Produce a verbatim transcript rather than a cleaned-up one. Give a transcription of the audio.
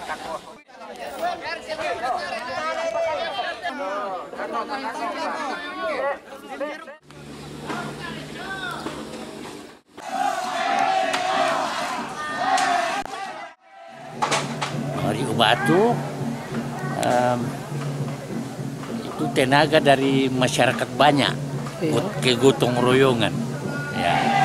Rio Batu um, itu tenaga dari masyarakat banyak, ke gotong royongan. Ya.